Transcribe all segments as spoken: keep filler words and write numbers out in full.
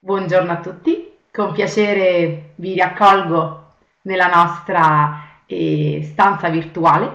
Buongiorno a tutti, con piacere vi riaccolgo nella nostra eh, stanza virtuale.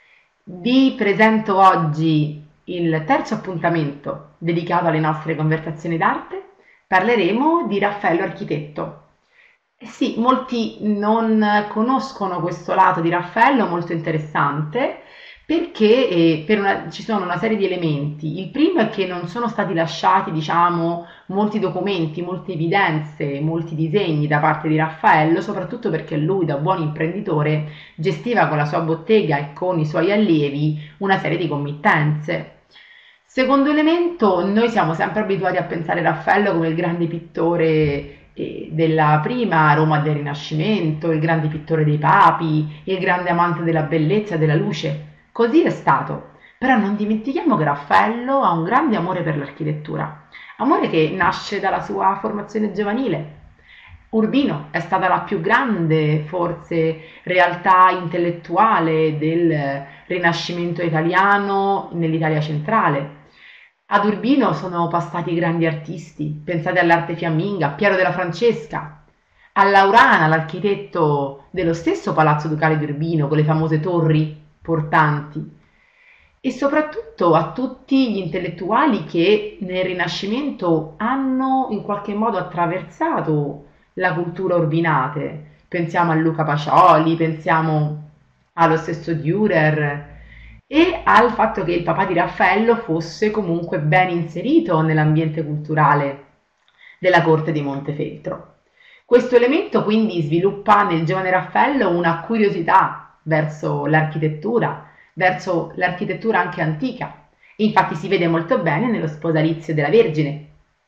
Vi presento oggi il terzo appuntamento dedicato alle nostre conversazioni d'arte. Parleremo di Raffaello Architetto. Eh sì, molti non conoscono questo lato di Raffaello molto interessante perché eh, per una- ci sono una serie di elementi. Il primo è che non sono stati lasciati, diciamo, molti documenti, molte evidenze, molti disegni da parte di Raffaello, soprattutto perché lui, da buon imprenditore, gestiva con la sua bottega e con i suoi allievi una serie di committenze. Secondo elemento, noi siamo sempre abituati a pensare a Raffaello come il grande pittore eh, della prima Roma del Rinascimento, il grande pittore dei papi, il grande amante della bellezza e della luce. Così è stato. Però non dimentichiamo che Raffaello ha un grande amore per l'architettura, amore che nasce dalla sua formazione giovanile. Urbino è stata la più grande, forse, realtà intellettuale del Rinascimento italiano nell'Italia centrale. Ad Urbino sono passati grandi artisti, pensate all'arte fiamminga, Piero della Francesca, a Laurana, l'architetto dello stesso Palazzo Ducale di Urbino con le famose torri portanti, e soprattutto a tutti gli intellettuali che nel Rinascimento hanno in qualche modo attraversato la cultura urbinate. Pensiamo a Luca Pacioli, pensiamo allo stesso Dürer e al fatto che il papà di Raffaello fosse comunque ben inserito nell'ambiente culturale della corte di Montefeltro. Questo elemento quindi sviluppa nel giovane Raffaello una curiosità verso l'architettura, verso l'architettura anche antica. Infatti si vede molto bene nello sposalizio della Vergine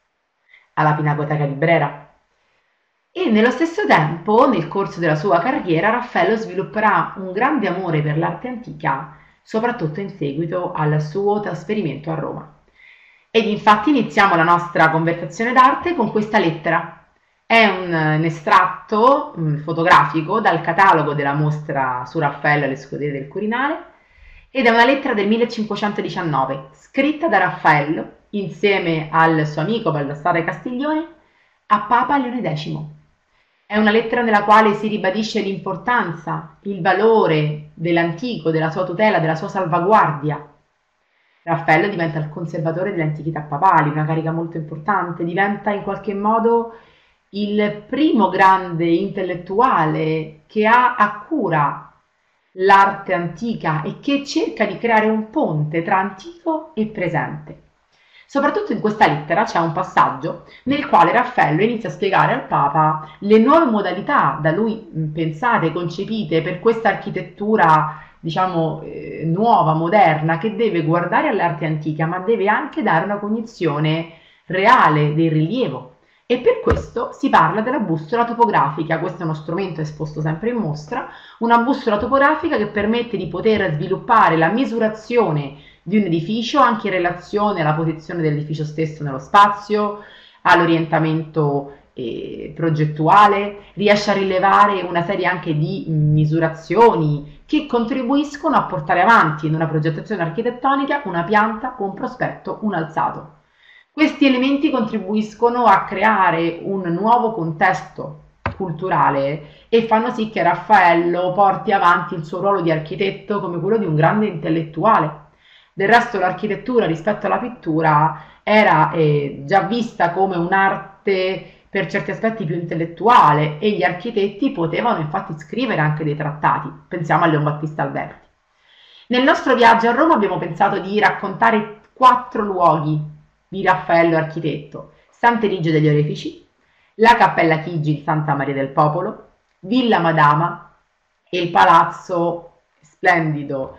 alla Pinacoteca di Brera. E nello stesso tempo, nel corso della sua carriera, Raffaello svilupperà un grande amore per l'arte antica, soprattutto in seguito al suo trasferimento a Roma. Ed infatti iniziamo la nostra conversazione d'arte con questa lettera. È un, un estratto um, fotografico dal catalogo della mostra su Raffaello alle scuderie del Quirinale ed è una lettera del millecinquecentodiciannove, scritta da Raffaello insieme al suo amico Baldassare Castiglione a Papa Leone decimo. È una lettera nella quale si ribadisce l'importanza, il valore dell'antico, della sua tutela, della sua salvaguardia. Raffaello diventa il conservatore delle antichità papali, una carica molto importante, diventa in qualche modo il primo grande intellettuale che ha a cura l'arte antica e che cerca di creare un ponte tra antico e presente. Soprattutto in questa lettera c'è un passaggio nel quale Raffaello inizia a spiegare al Papa le nuove modalità da lui pensate, concepite per questa architettura, diciamo, eh, nuova, moderna, che deve guardare all'arte antica, ma deve anche dare una cognizione reale del rilievo. E per questo si parla della bussola topografica. Questo è uno strumento esposto sempre in mostra, una bussola topografica che permette di poter sviluppare la misurazione di un edificio anche in relazione alla posizione dell'edificio stesso nello spazio, all'orientamento eh, progettuale, riesce a rilevare una serie anche di misurazioni che contribuiscono a portare avanti in una progettazione architettonica una pianta, un prospetto, un alzato. Questi elementi contribuiscono a creare un nuovo contesto culturale e fanno sì che Raffaello porti avanti il suo ruolo di architetto come quello di un grande intellettuale. Del resto l'architettura rispetto alla pittura era eh, già vista come un'arte per certi aspetti più intellettuale e gli architetti potevano infatti scrivere anche dei trattati. Pensiamo a Leon Battista Alberti. Nel nostro viaggio a Roma abbiamo pensato di raccontare quattro luoghi di Raffaello architetto: Sant'Eligio degli Orefici, la Cappella Chigi di Santa Maria del Popolo, Villa Madama e il palazzo splendido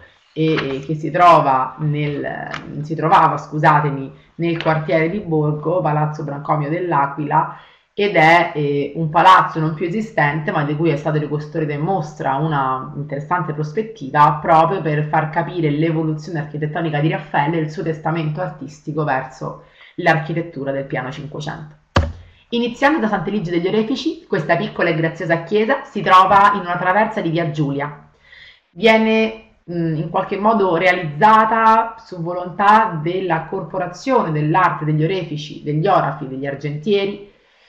e che si trova nel si trovava, scusatemi, nel quartiere di Borgo, Palazzo Brancomio dell'Aquila, ed è eh, un palazzo non più esistente, ma di cui è stato ricostruito in mostra una interessante prospettiva proprio per far capire l'evoluzione architettonica di Raffaello e il suo testamento artistico verso l'architettura del piano cinquecento. Iniziando da Sant'Eligio degli Orefici, questa piccola e graziosa chiesa si trova in una traversa di via Giulia. Viene in qualche modo realizzata su volontà della corporazione dell'arte degli orefici, degli orafi, degli argentieri,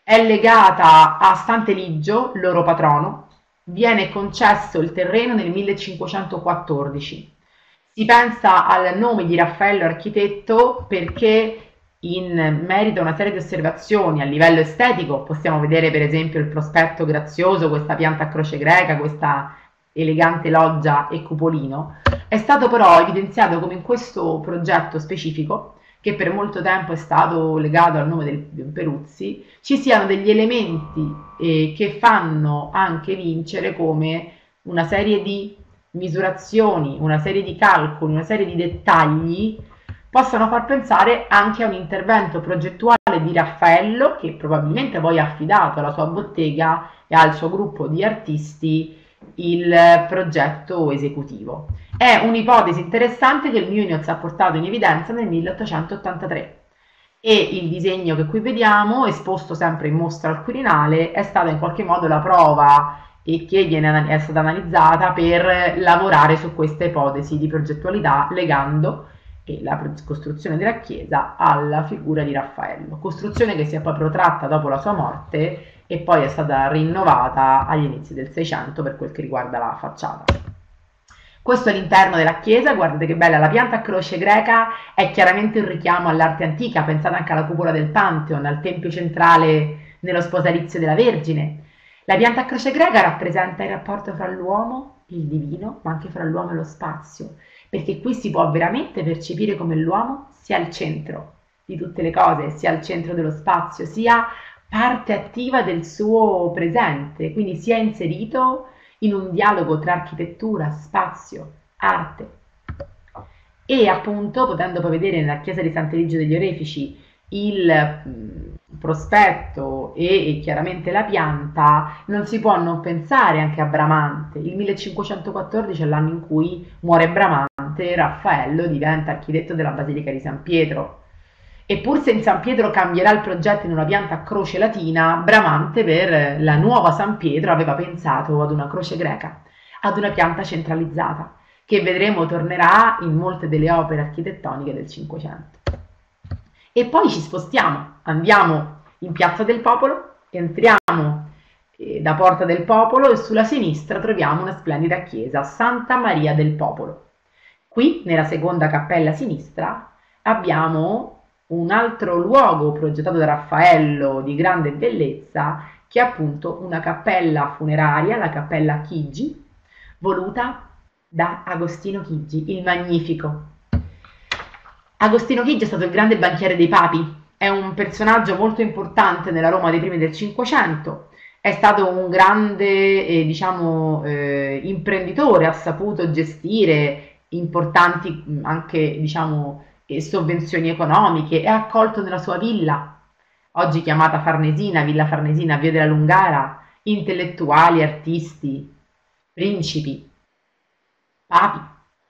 è legata a Sant'Eligio, loro patrono, viene concesso il terreno nel millecinquecentoquattordici. Si pensa al nome di Raffaello architetto perché in merito a una serie di osservazioni a livello estetico, possiamo vedere per esempio il prospetto grazioso, questa pianta a croce greca, questa elegante loggia e cupolino, è stato però evidenziato come in questo progetto specifico, che per molto tempo è stato legato al nome del Peruzzi, ci siano degli elementi eh, che fanno anche vincere come una serie di misurazioni, una serie di calcoli, una serie di dettagli possano far pensare anche a un intervento progettuale di Raffaello, che probabilmente poi ha affidato alla sua bottega e al suo gruppo di artisti il progetto esecutivo. È un'ipotesi interessante che il Muniz ha portato in evidenza nel milleottocentottantatré e il disegno che qui vediamo, esposto sempre in mostra al Quirinale, è stata in qualche modo la prova e che viene, è stata analizzata per lavorare su questa ipotesi di progettualità legando la costruzione della chiesa alla figura di Raffaello, costruzione che si è poi protratta dopo la sua morte e poi è stata rinnovata agli inizi del Seicento per quel che riguarda la facciata. Questo è l'interno della chiesa, guardate che bella, la pianta a croce greca è chiaramente un richiamo all'arte antica, pensate anche alla cupola del Pantheon, al tempio centrale nello sposalizio della Vergine. La pianta a croce greca rappresenta il rapporto fra l'uomo, il divino, ma anche fra l'uomo e lo spazio, perché qui si può veramente percepire come l'uomo sia al centro di tutte le cose, sia al centro dello spazio, sia parte attiva del suo presente, quindi sia inserito in un dialogo tra architettura, spazio, arte. E appunto, potendo poi vedere nella chiesa di Sant'Eligio degli Orefici il mh, prospetto e, e chiaramente la pianta, non si può non pensare anche a Bramante. Il millecinquecentoquattordici è l'anno in cui muore Bramante, Raffaello diventa architetto della Basilica di San Pietro. E pur se in San Pietro cambierà il progetto in una pianta a croce latina, Bramante per la nuova San Pietro aveva pensato ad una croce greca, ad una pianta centralizzata, che vedremo tornerà in molte delle opere architettoniche del Cinquecento. E poi ci spostiamo, andiamo in Piazza del Popolo, entriamo eh, da Porta del Popolo e sulla sinistra troviamo una splendida chiesa, Santa Maria del Popolo. Qui, nella seconda cappella a sinistra, abbiamo un altro luogo progettato da Raffaello di grande bellezza, che è appunto una cappella funeraria, la cappella Chigi, voluta da Agostino Chigi, il Magnifico. Agostino Chigi è stato il grande banchiere dei papi, è un personaggio molto importante nella Roma dei primi del Cinquecento, è stato un grande eh, diciamo, eh, imprenditore, ha saputo gestire importanti anche diciamo, eh, sovvenzioni economiche, è accolto nella sua villa, oggi chiamata Farnesina, Villa Farnesina, Via della Lungara, intellettuali, artisti, principi, papi.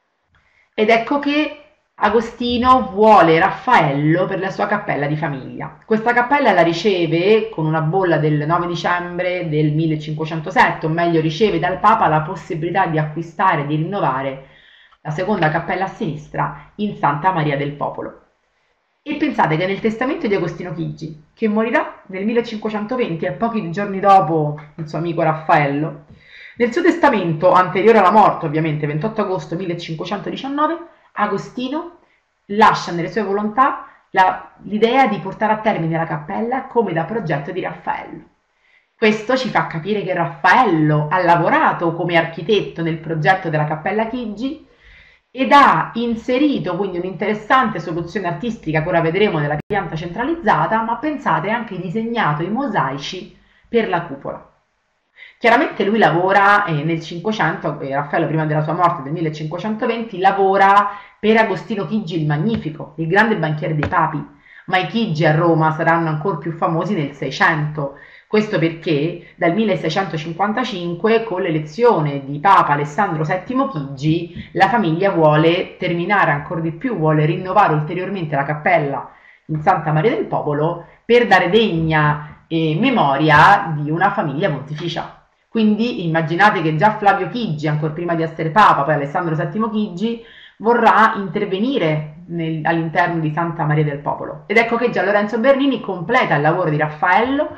Ed ecco che Agostino vuole Raffaello per la sua cappella di famiglia. Questa cappella la riceve con una bolla del nove dicembre del millecinquecentosette, o meglio riceve dal Papa la possibilità di acquistare, di rinnovare la seconda cappella a sinistra in Santa Maria del Popolo. E pensate che nel testamento di Agostino Chigi, che morirà nel millecinquecentoventi e pochi giorni dopo il suo amico Raffaello, nel suo testamento, anteriore alla morte ovviamente, ventotto agosto millecinquecentodiciannove, Agostino lascia nelle sue volontà l'idea di portare a termine la cappella come da progetto di Raffaello. Questo ci fa capire che Raffaello ha lavorato come architetto nel progetto della cappella Chigi ed ha inserito quindi un'interessante soluzione artistica che ora vedremo nella pianta centralizzata, ma pensate anche disegnato i mosaici per la cupola. Chiaramente lui lavora eh, nel Cinquecento, eh, Raffaello prima della sua morte del millecinquecentoventi, lavora per Agostino Chigi il Magnifico, il grande banchiere dei papi, ma i Chigi a Roma saranno ancora più famosi nel Seicento. Questo perché dal milleseicentocinquantacinque, con l'elezione di Papa Alessandro settimo Chigi, la famiglia vuole terminare ancora di più, vuole rinnovare ulteriormente la cappella in Santa Maria del Popolo per dare degna eh, memoria di una famiglia pontificia. Quindi immaginate che già Flavio Chigi, ancora prima di essere Papa, poi Alessandro settimo Chigi, vorrà intervenire all'interno di Santa Maria del Popolo. Ed ecco che già Lorenzo Bernini completa il lavoro di Raffaello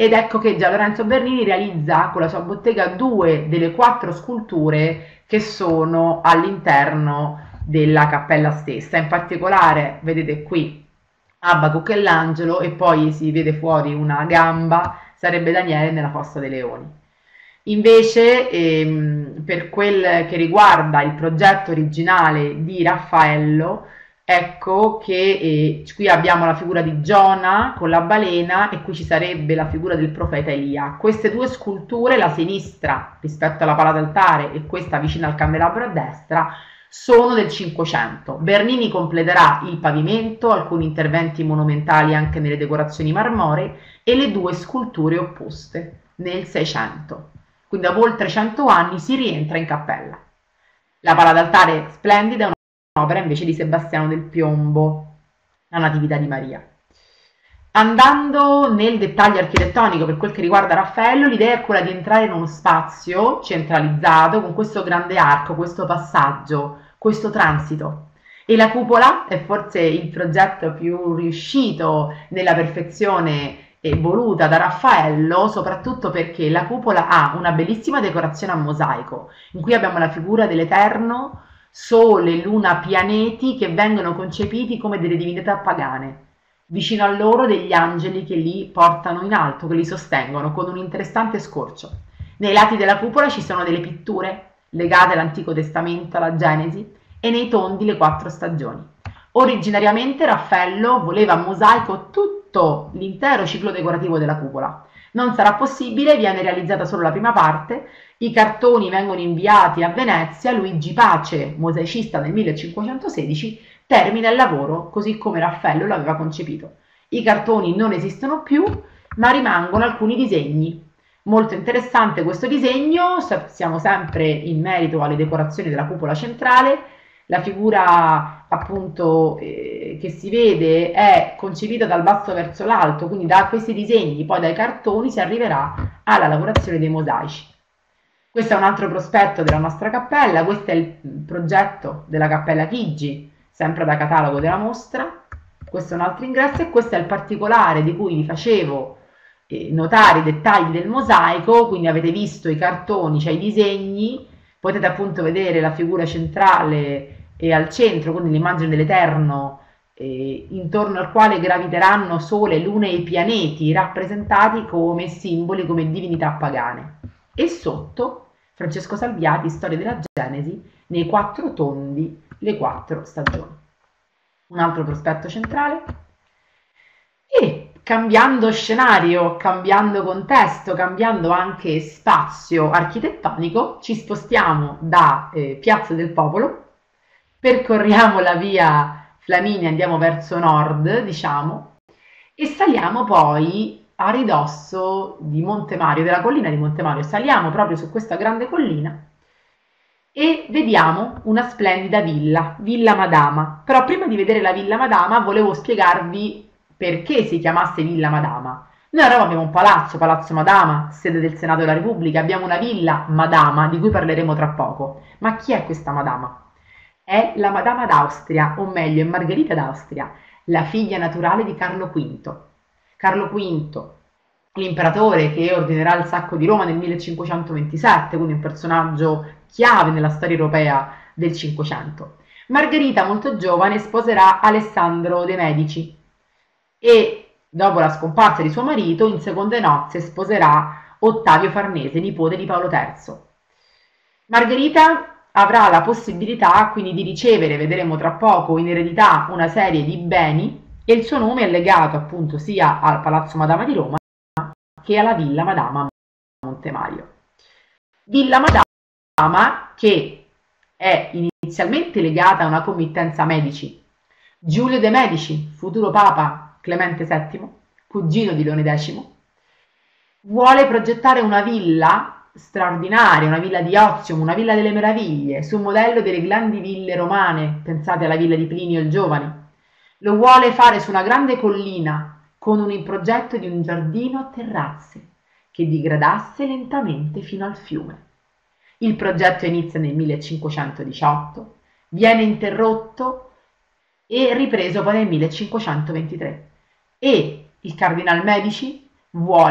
ed ecco che già Lorenzo Bernini realizza con la sua bottega due delle quattro sculture che sono all'interno della cappella stessa. In particolare vedete qui Abacuc e l'angelo, e poi si vede fuori una gamba, sarebbe Daniele nella fossa dei leoni. Invece ehm, per quel che riguarda il progetto originale di Raffaello, ecco che eh, qui abbiamo la figura di Giona con la balena e qui ci sarebbe la figura del profeta Elia. Queste due sculture, la sinistra rispetto alla pala d'altare e questa vicino al candelabro a destra, sono del Cinquecento. Bernini completerà il pavimento, alcuni interventi monumentali anche nelle decorazioni marmoree e le due sculture opposte nel Seicento. Quindi dopo oltre cento anni si rientra in cappella. La pala d'altare splendida è un'opera invece di Sebastiano del Piombo, la Natività di Maria. Andando nel dettaglio architettonico per quel che riguarda Raffaello, l'idea è quella di entrare in uno spazio centralizzato con questo grande arco, questo passaggio, questo transito. E la cupola è forse il progetto più riuscito nella perfezione e voluta da Raffaello, soprattutto perché la cupola ha una bellissima decorazione a mosaico, in cui abbiamo la figura dell'Eterno, Sole, Luna, pianeti che vengono concepiti come delle divinità pagane. Vicino a loro degli angeli che li portano in alto, che li sostengono con un interessante scorcio. Nei lati della cupola ci sono delle pitture legate all'Antico Testamento, alla Genesi, e nei tondi le quattro stagioni. Originariamente Raffaello voleva a mosaico tutto l'intero ciclo decorativo della cupola. Non sarà possibile, viene realizzata solo la prima parte, i cartoni vengono inviati a Venezia, Luigi Pace, mosaicista nel millecinquecentosedici, termina il lavoro così come Raffaello l'aveva concepito. I cartoni non esistono più, ma rimangono alcuni disegni. Molto interessante questo disegno, siamo sempre in merito alle decorazioni della cupola centrale. La figura appunto eh, che si vede è concepita dal basso verso l'alto, quindi da questi disegni, poi dai cartoni si arriverà alla lavorazione dei mosaici. Questo è un altro prospetto della nostra cappella, questo è il progetto della Cappella Chigi, sempre da catalogo della mostra. Questo è un altro ingresso e questo è il particolare di cui vi facevo eh, notare i dettagli del mosaico, quindi avete visto i cartoni, cioè i disegni, potete appunto vedere la figura centrale e al centro, quindi l'immagine dell'Eterno, eh, intorno al quale graviteranno Sole, Luna e i pianeti, rappresentati come simboli, come divinità pagane. E sotto Francesco Salviati, Storia della Genesi, nei quattro tondi, le quattro stagioni. Un altro prospetto centrale. E cambiando scenario, cambiando contesto, cambiando anche spazio architettonico, ci spostiamo da eh, Piazza del Popolo, percorriamo la via Flaminia, andiamo verso nord, diciamo, e saliamo poi a ridosso di Monte Mario, della collina di Monte Mario. Saliamo proprio su questa grande collina e vediamo una splendida villa, Villa Madama. Però prima di vedere la Villa Madama volevo spiegarvi perché si chiamasse Villa Madama. Noi a Roma abbiamo un palazzo, Palazzo Madama, sede del Senato della Repubblica, abbiamo una Villa Madama, di cui parleremo tra poco. Ma chi è questa Madama? È la Madama d'Austria, o meglio è Margherita d'Austria, la figlia naturale di Carlo quinto. Carlo quinto, l'imperatore che ordinerà il sacco di Roma nel millecinquecentoventisette, quindi un personaggio chiave nella storia europea del Cinquecento. Margherita, molto giovane, sposerà Alessandro de' Medici e, dopo la scomparsa di suo marito, in seconde nozze sposerà Ottavio Farnese, nipote di Paolo terzo. Margherita avrà la possibilità quindi di ricevere, vedremo tra poco, in eredità una serie di beni, e il suo nome è legato appunto sia al Palazzo Madama di Roma che alla Villa Madama Monte Mario. Villa Madama che è inizialmente legata a una committenza Medici. Giulio de' Medici, futuro Papa Clemente settimo, cugino di Leone decimo, vuole progettare una villa straordinaria, una villa di Ozium, una villa delle meraviglie, sul modello delle grandi ville romane, pensate alla villa di Plinio il Giovane. Lo vuole fare su una grande collina con un progetto di un giardino a terrazze che digradasse lentamente fino al fiume. Il progetto inizia nel millecinquecentodiciotto, viene interrotto e ripreso poi nel millecinquecentoventitré e il Cardinal Medici vuole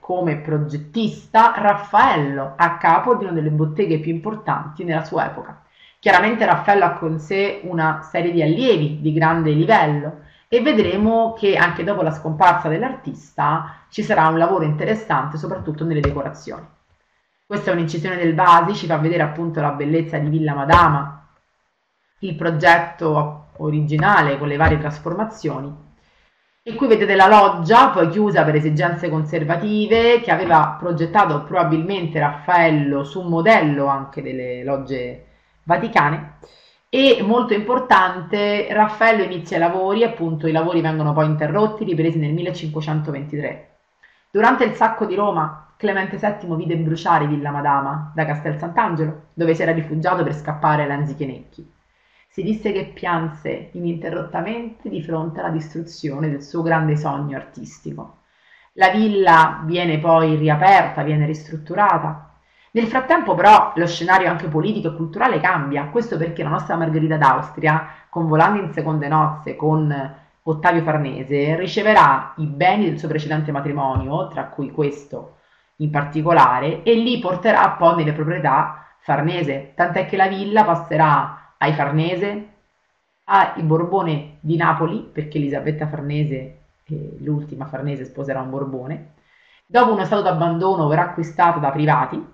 come progettista Raffaello, a capo di una delle botteghe più importanti nella sua epoca. Chiaramente Raffaello ha con sé una serie di allievi di grande livello e vedremo che anche dopo la scomparsa dell'artista ci sarà un lavoro interessante soprattutto nelle decorazioni. Questa è un'incisione del Vasi, ci fa vedere appunto la bellezza di Villa Madama, il progetto originale con le varie trasformazioni. E qui vedete la loggia, poi chiusa per esigenze conservative, che aveva progettato probabilmente Raffaello su un modello anche delle logge vaticane. E molto importante, Raffaello inizia i lavori, appunto i lavori vengono poi interrotti, ripresi nel millecinquecentoventitré. Durante il sacco di Roma, Clemente settimo vide bruciare Villa Madama da Castel Sant'Angelo, dove si era rifugiato per scappare ai Lanzichenecchi. Si disse che pianse ininterrottamente di fronte alla distruzione del suo grande sogno artistico. La villa viene poi riaperta, viene ristrutturata. Nel frattempo però lo scenario anche politico e culturale cambia, questo perché la nostra Margherita d'Austria, convolando in seconde nozze con Ottavio Farnese, riceverà i beni del suo precedente matrimonio, tra cui questo in particolare, e li porterà poi nelle proprietà Farnese, tant'è che la villa passerà ai Farnese, ai Borbone di Napoli, perché Elisabetta Farnese, eh, l'ultima Farnese, sposerà un Borbone. Dopo uno stato d'abbandono verrà acquistata da privati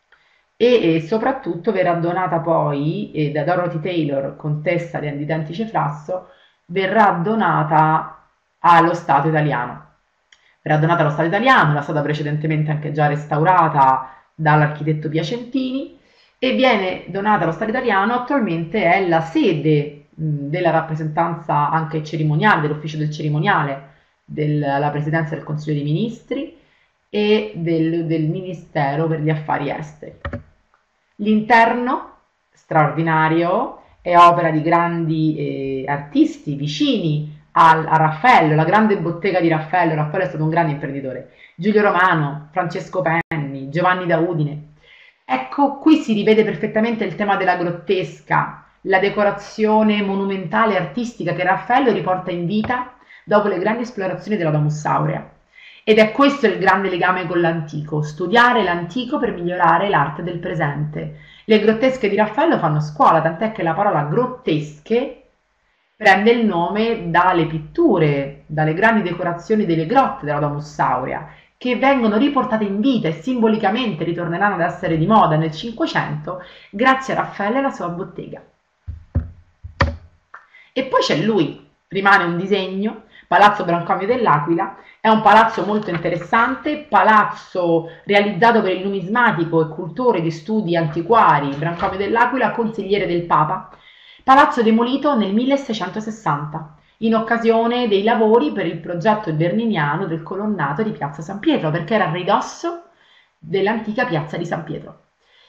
e, e soprattutto verrà donata poi eh, da Dorothy Taylor, contessa di Antecefrasso, verrà donata allo Stato italiano. Verrà donata allo Stato italiano, era stata precedentemente anche già restaurata dall'architetto Piacentini, e viene donata allo Stato italiano. Attualmente è la sede mh, della rappresentanza anche cerimoniale, dell'ufficio del cerimoniale della Presidenza del Consiglio dei Ministri e del, del Ministero per gli Affari Esteri. L'interno, straordinario, è opera di grandi eh, artisti vicini a, a Raffaello, la grande bottega di Raffaello. Raffaello è stato un grande imprenditore. Giulio Romano, Francesco Penni, Giovanni da Udine. Ecco, qui si rivede perfettamente il tema della grottesca, la decorazione monumentale e artistica che Raffaello riporta in vita dopo le grandi esplorazioni della Domus Aurea. Ed è questo il grande legame con l'antico, studiare l'antico per migliorare l'arte del presente. Le grottesche di Raffaello fanno scuola, tant'è che la parola grottesche prende il nome dalle pitture, dalle grandi decorazioni delle grotte della Domus Aurea, che vengono riportate in vita e simbolicamente ritorneranno ad essere di moda nel Cinquecento grazie a Raffaello e alla sua bottega. E poi c'è lui, rimane un disegno, Palazzo Brancomio dell'Aquila, è un palazzo molto interessante, palazzo realizzato per il numismatico e cultore di studi antiquari Brancomio dell'Aquila, consigliere del Papa, palazzo demolito nel milleseicentosessanta. In occasione dei lavori per il progetto berniniano del colonnato di Piazza San Pietro, perché era a ridosso dell'antica piazza di San Pietro.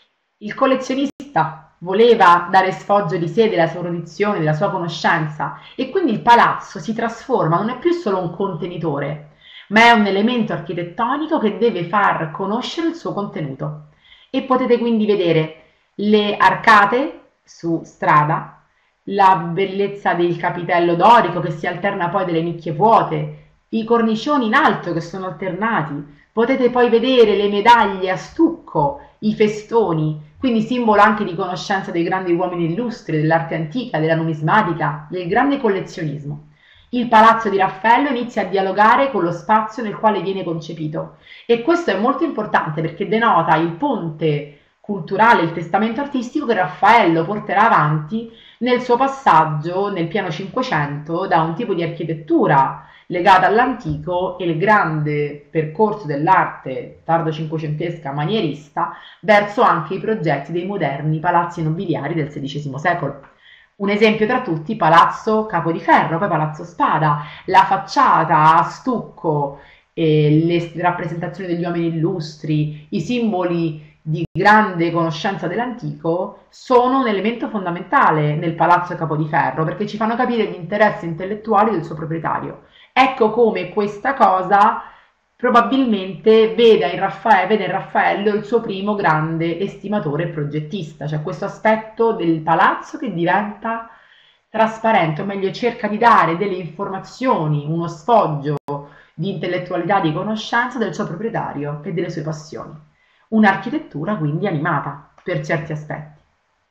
Il collezionista voleva dare sfoggio di sé, della sua erudizione, della sua conoscenza, e quindi il palazzo si trasforma, non è più solo un contenitore, ma è un elemento architettonico che deve far conoscere il suo contenuto. E potete quindi vedere le arcate su strada, la bellezza del capitello dorico che si alterna poi delle nicchie vuote, i cornicioni in alto che sono alternati, potete poi vedere le medaglie a stucco, i festoni, quindi simbolo anche di conoscenza dei grandi uomini illustri, dell'arte antica, della numismatica, del grande collezionismo. Il palazzo di Raffaello inizia a dialogare con lo spazio nel quale viene concepito, e questo è molto importante perché denota il ponte culturale, il testamento artistico che Raffaello porterà avanti nel suo passaggio nel pieno Cinquecento da un tipo di architettura legata all'antico e il grande percorso dell'arte tardo cinquecentesca manierista verso anche i progetti dei moderni palazzi nobiliari del sedicesimo secolo. Un esempio tra tutti, Palazzo Capo di Ferro, poi Palazzo Spada, la facciata a stucco, eh, le rappresentazioni degli uomini illustri, i simboli di grande conoscenza dell'antico sono un elemento fondamentale nel Palazzo Capo di Ferro perché ci fanno capire gli interessi intellettuali del suo proprietario. Ecco come questa cosa probabilmente veda in Raffaello, vede in Raffaello il suo primo grande estimatore e progettista, cioè questo aspetto del palazzo che diventa trasparente, o meglio cerca di dare delle informazioni, uno sfoggio di intellettualità, di conoscenza del suo proprietario e delle sue passioni. Un'architettura quindi animata per certi aspetti.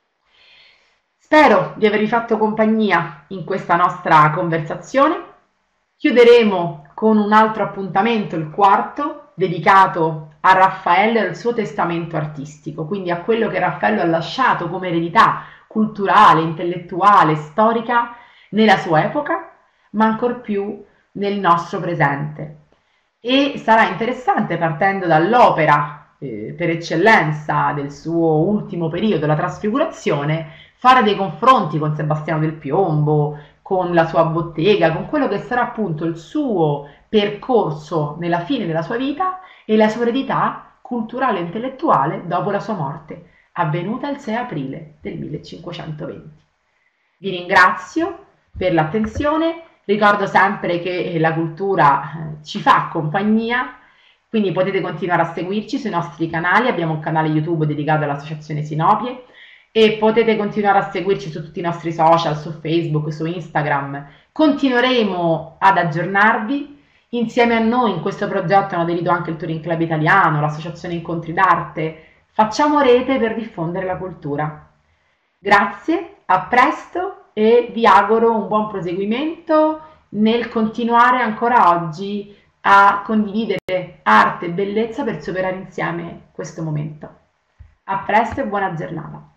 Spero di avervi fatto compagnia in questa nostra conversazione. Chiuderemo con un altro appuntamento, il quarto, dedicato a Raffaello e al suo testamento artistico, quindi a quello che Raffaello ha lasciato come eredità culturale, intellettuale, storica nella sua epoca, ma ancor più nel nostro presente. E sarà interessante, partendo dall'opera eh, per eccellenza del suo ultimo periodo, la Trasfigurazione, fare dei confronti con Sebastiano del Piombo, con la sua bottega, con quello che sarà appunto il suo percorso nella fine della sua vita e la sua eredità culturale e intellettuale dopo la sua morte, avvenuta il sei aprile del millecinquecentoventi. Vi ringrazio per l'attenzione, ricordo sempre che la cultura ci fa compagnia, quindi potete continuare a seguirci sui nostri canali, abbiamo un canale YouTube dedicato all'Associazione Sinopie e potete continuare a seguirci su tutti i nostri social, su Facebook, su Instagram. Continueremo ad aggiornarvi. Insieme a noi in questo progetto hanno aderito anche il Touring Club Italiano, l'Associazione Incontri d'Arte. Facciamo rete per diffondere la cultura. Grazie, a presto e vi auguro un buon proseguimento nel continuare ancora oggi a condividere arte e bellezza per superare insieme questo momento. A presto e buona giornata.